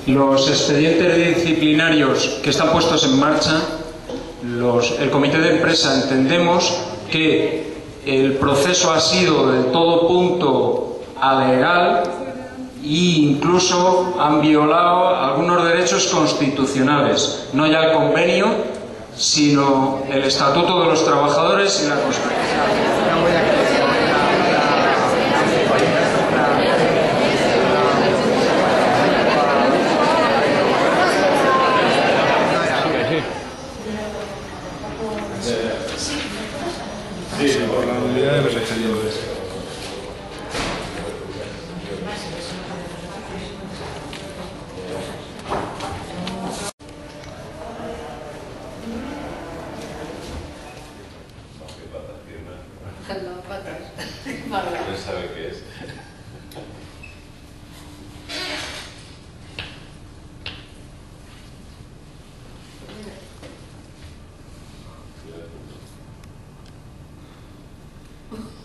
Los expedientes disciplinarios que están puestos en marcha, el comité de empresa entendemos que el proceso ha sido de todo punto alegal e incluso han violado algunos derechos constitucionales, no ya el convenio, sino el Estatuto de los Trabajadores y la Constitución. Sí, por la nulidad de los expedientes. No, patas. No sabe qué es. Oh.